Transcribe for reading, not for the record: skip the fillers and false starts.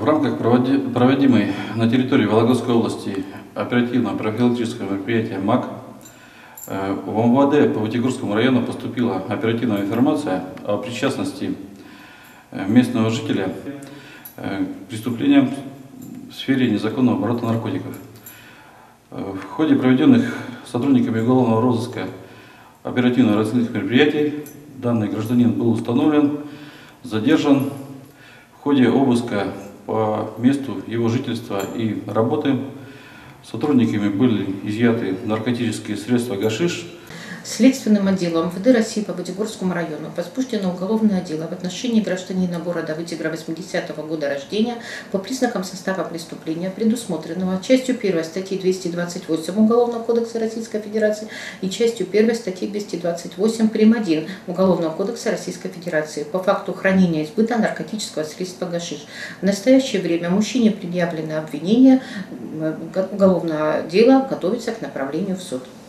В рамках проводимой на территории Вологодской области оперативно-профилактического мероприятия МАК в МВД по Вытегорскому району поступила оперативная информация о причастности местного жителя к преступлениям в сфере незаконного оборота наркотиков. В ходе проведенных сотрудниками уголовного розыска оперативно-розыскных мероприятий данный гражданин был установлен, задержан. В ходе обыска по месту его жительства и работы сотрудниками были изъяты наркотические средства гашиш. Следственным отделом МВД России по Вытегорскому району возбуждено уголовное дело в отношении гражданина города Вытегра 80-го года рождения по признакам состава преступления, предусмотренного частью 1 статьи 228 Уголовного кодекса Российской Федерации и частью 1 статьи 228 прим. 1 Уголовного кодекса Российской Федерации по факту хранения и сбыта наркотического средства гашиш. В настоящее время мужчине предъявлено обвинение, уголовное дело готовится к направлению в суд.